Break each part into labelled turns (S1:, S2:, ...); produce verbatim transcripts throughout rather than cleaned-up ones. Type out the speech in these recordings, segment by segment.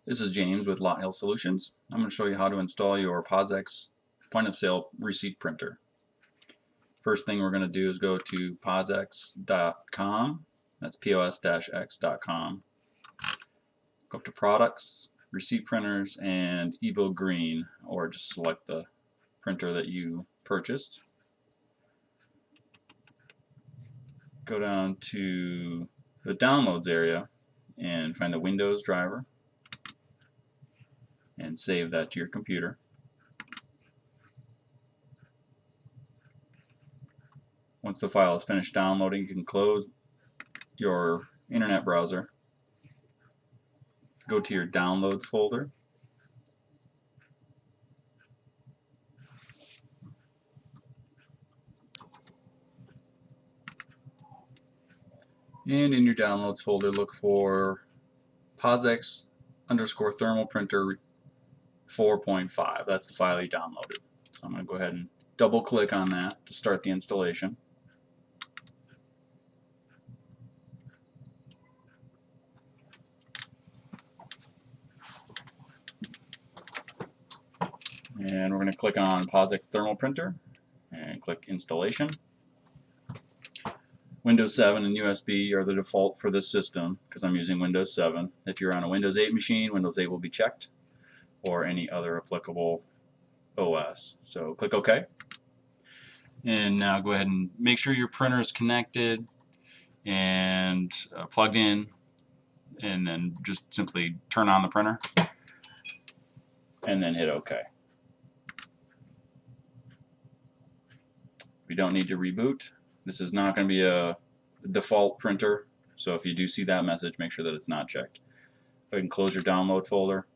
S1: This is James with LotHill Solutions. I'm going to show you how to install your P O S X point of sale receipt printer. First thing we're going to do is go to P O S X dot com. That's P O S X dot com. Go up to Products, Receipt Printers, and EVO Green, or just select the printer that you purchased. Go down to the Downloads area and find the Windows driver and save that to your computer. Once the file is finished downloading, you can close your internet browser, go to your Downloads folder, and in your Downloads folder look for P O S X underscore thermal printer four point five. That's the file you downloaded. So I'm going to go ahead and double click on that to start the installation. And we're going to click on P O S X thermal printer and click installation. Windows seven and U S B are the default for this system because I'm using Windows seven. If you're on a Windows eight machine, Windows eight will be checked, or any other applicable O S. So click OK. And now go ahead and make sure your printer is connected and uh, plugged in, and then just simply turn on the printer and then hit OK. We don't need to reboot. This is not going to be a default printer, so if you do see that message, make sure that it's not checked. Go ahead and close your download folder,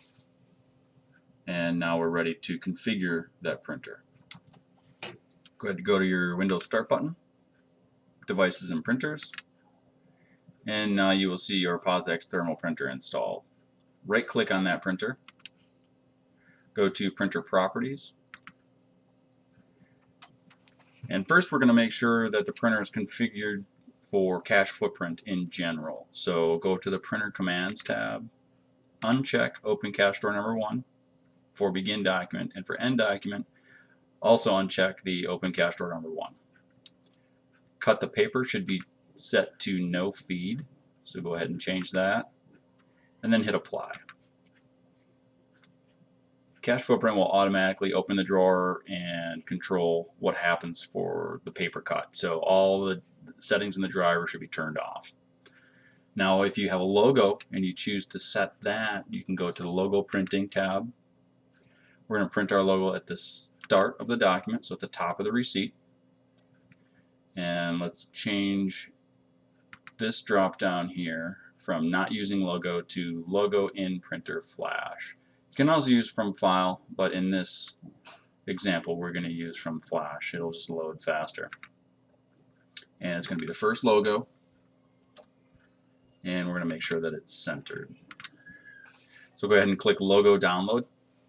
S1: and now we're ready to configure that printer. Go ahead and go to your Windows Start button, Devices and Printers, and now you will see your P O S X thermal printer installed. Right click on that printer, go to Printer Properties, and first we're going to make sure that the printer is configured for cache footprint in general. So go to the Printer Commands tab, uncheck Open Cache Door Number one for Begin Document, and for End Document, also uncheck the Open Cache Door Number one. Cut the paper should be set to No Feed, so go ahead and change that, and then hit Apply. Cache footprint will automatically open the drawer and control what happens for the paper cut. So all the settings in the driver should be turned off. Now if you have a logo and you choose to set that, you can go to the Logo Printing tab. We're going to print our logo at the start of the document, so at the top of the receipt. And let's change this drop down here from not using logo to logo in printer flash. You can also use from file, but in this example we're going to use from flash. It'll just load faster. And it's going to be the first logo, and we're going to make sure that it's centered. So go ahead and click Logo Download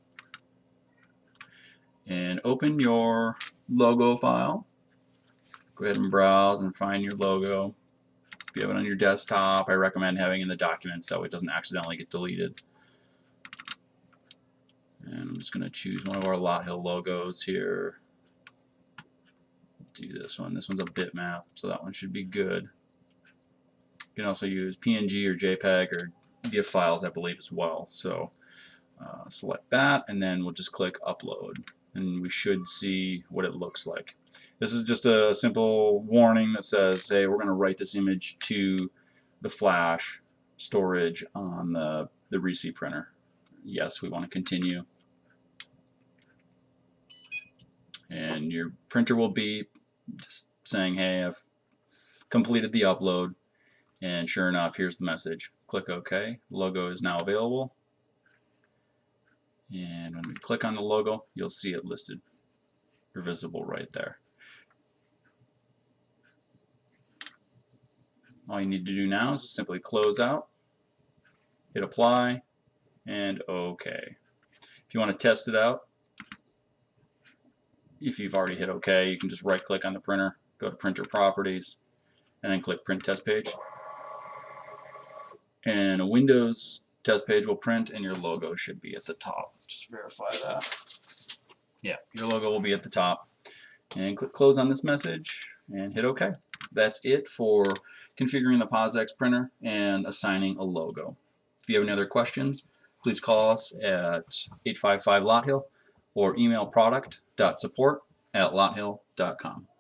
S1: and open your logo file. Go ahead and browse and find your logo. If you have it on your desktop, I recommend having it in the documents that way it doesn't accidentally get deleted. And I'm just going to choose one of our LotHill logos here. Do this one. This one's a bitmap, so that one should be good. You can also use P N G or JPEG or GIF files, I believe, as well. So uh, select that, and then we'll just click Upload, and we should see what it looks like. This is just a simple warning that says, hey, we're going to write this image to the flash storage on the, the receipt printer. Yes, we want to continue. And your printer will beep, just saying, hey, I've completed the upload. And sure enough, here's the message. Click OK. Logo is now available. And when we click on the logo, you'll see it listed or visible right there. All you need to do now is just simply close out, hit Apply, and OK. If you want to test it out, if you've already hit OK, you can just right click on the printer, go to Printer Properties, and then click Print Test Page. And a Windows test page will print and your logo should be at the top. Just verify that. Yeah, your logo will be at the top. And click close on this message and hit OK. That's it for configuring the P O S X printer and assigning a logo. If you have any other questions, please call us at eight five five LotHill or email product dot support at LotHill dot com.